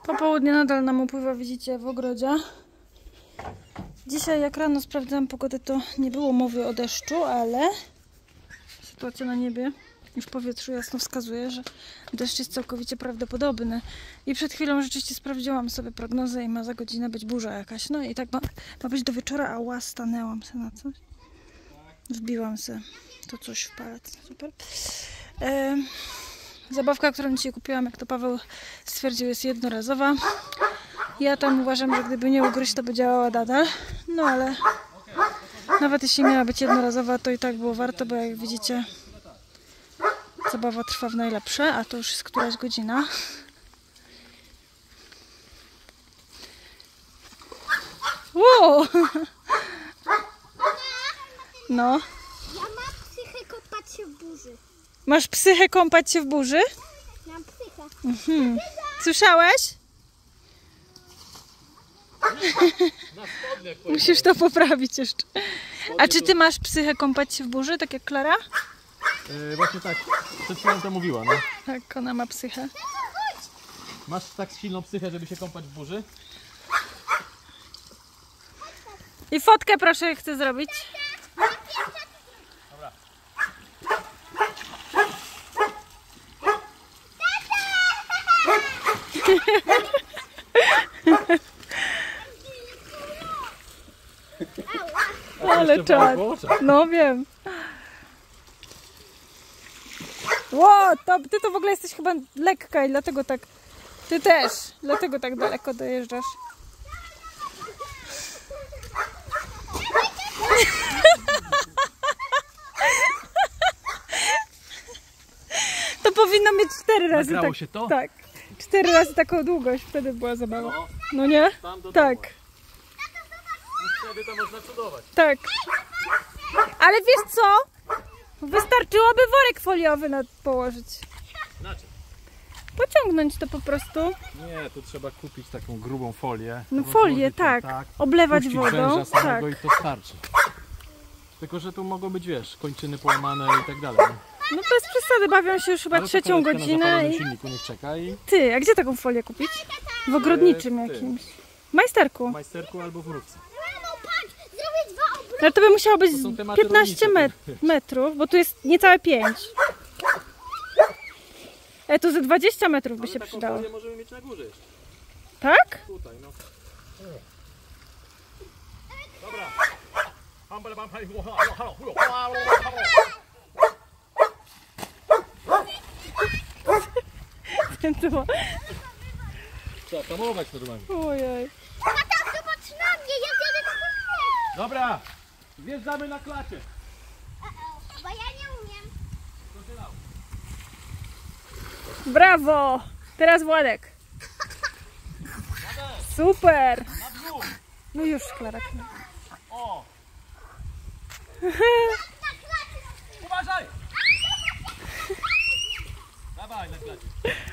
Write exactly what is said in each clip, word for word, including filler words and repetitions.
Popołudnie nadal nam upływa, widzicie, w ogrodzie. Dzisiaj jak rano sprawdzałam pogodę, to nie było mowy o deszczu, ale sytuacja na niebie i w powietrzu jasno wskazuje, że deszcz jest całkowicie prawdopodobny. I przed chwilą rzeczywiście sprawdziłam sobie prognozę i ma za godzinę być burza jakaś. No i tak ma, ma być do wieczora, a ła, stanęłam se na coś. Wbiłam se to coś w palec. Super. E, zabawka, którą dzisiaj kupiłam, jak to Paweł stwierdził, jest jednorazowa. Ja tam uważam, że gdyby nie ugryźć, to by działała nadal. No ale nawet jeśli miała być jednorazowa, to i tak było warto, bo jak widzicie, zabawa trwa w najlepsze, a to już jest któraś godzina. Wow! No. Ja mam psychę kąpać się w burzy. Masz psychę kąpać się w burzy? Mam psychę. Mhm. Słyszałeś? Musisz to poprawić jeszcze. A czy ty masz psychę kąpać się w burzy, tak jak Klara? Yy, właśnie tak, przed chwilą to mówiła, no. Tak, ona ma psychę. Masz tak silną psychę, żeby się kąpać w burzy? I fotkę proszę, chcę zrobić. Dobra. Ale czad. No wiem. Ło, to, ty to w ogóle jesteś chyba lekka i dlatego tak... Ty też, dlatego tak daleko dojeżdżasz. To powinno mieć cztery razy Nagrało tak. się to? Tak. Cztery razy taką długość, wtedy była zabawa. No, No nie? tam do Tak. dołu. I wtedy to można cudować. Tak. Ale wiesz co? Wystarczyłoby worek foliowy na położyć. Na czym? Pociągnąć to po prostu. Nie, tu trzeba kupić taką grubą folię. No folię, tak. tak. Oblewać Puścić wodą. węża samego Tak. i to starczy. Tylko, że tu mogą być, wiesz, kończyny połamane i tak dalej. No bez przesady, bawią się już chyba Ale to trzecią koleżka godzinę. Na zapalonym I... silniku niech czeka i Ty, a gdzie taką folię kupić? W ogrodniczym Eee, w tym. jakimś. Majsterku. w majsterku albo w mrówce. Mamo, patrz, zrobię dwa obroty. Ale to by musiało być To są tematy piętnaście rolnicze, met metrów, bo tu jest niecałe pięć. E, to ze dwadzieścia metrów by Ale się taką przydało. folię możemy mieć na górze jeszcze. Tak? Tutaj, no. Dobra. To... Trzeba tamować normalnie. Ojej. Tata, zobacz na mnie, ja zjadę na górę. Dobra, wjeżdżamy na klacie. Bo ja nie umiem. Brawo! Teraz Władek. Super! No już, Klara. O! Uważaj! Dawaj na klacie.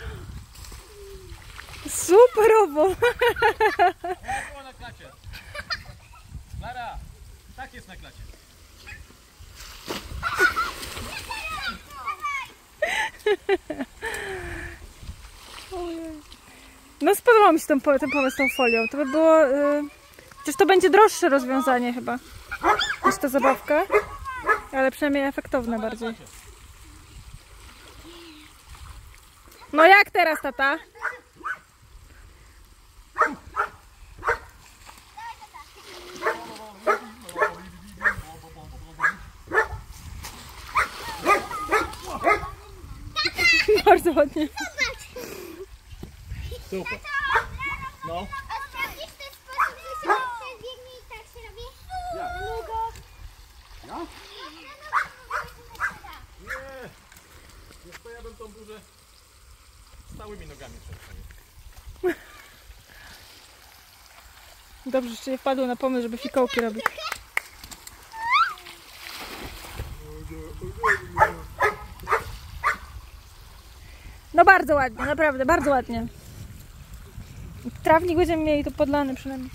Superowo! Nie było na klacie. Klara, tak jest na klacie. No spodobało mi się ten, ten pomysł z tą folią. To by było... Yy... Chociaż to będzie droższe rozwiązanie chyba niż ta zabawka. Ale przynajmniej efektowne bardziej. No jak teraz, tata? Bardzo ładnie. Super. No. A sprawdzisz ten sposób, że się biegnie i tak się robi? Jak? Długo. Ja? Nie. Wiesz co, ja bym tą burzę stałymi nogami przeszedł. Dobrze, że nie wpadło na pomysł, żeby fikołki robić. No bardzo ładnie, naprawdę, bardzo ładnie. Trawnik będziemy mieli tu podlany przynajmniej.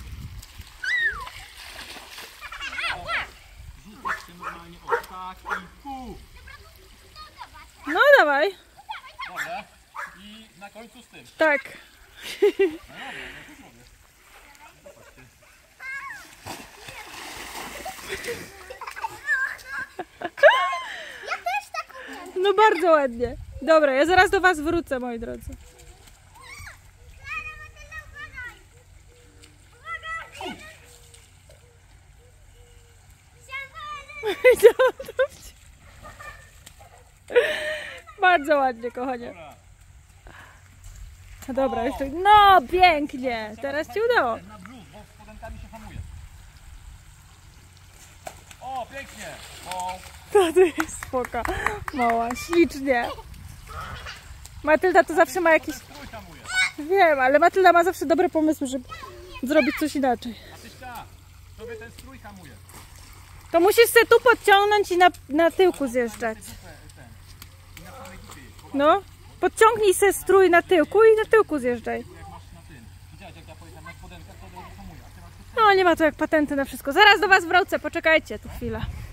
Normalnie o tak i pół. No dawaj. Dobra. I na końcu z tym. Tak. Ja też tak umiem. No bardzo ładnie. Dobra, ja zaraz do was wrócę, moi drodzy. Klara, Matyla, uważaj. Uwaga. Siadaj. Bardzo ładnie, kochanie. No dobra, jeszcze. No, pięknie. Teraz ci udało. Na brzuch, bo z spodenkami się hamuje. O, pięknie. O, To tu jest spoko. Mała, ślicznie. Matylda to zawsze ma jakieś... strój hamuje. Wiem, ale Matylda ma zawsze dobre pomysły, żeby zrobić coś inaczej. A tyśka, tobie ten strój hamuje. To musisz se tu podciągnąć i na, na tyłku zjeżdżać. No, podciągnij se strój na tyłku i na tyłku zjeżdżaj. Jak masz na tym. Widziałeś, jak ja pojechałem na spodenkach, to od razu hamuje. A ty masz No, nie ma to jak patenty na wszystko. Zaraz do was wrócę, poczekajcie tu chwilę.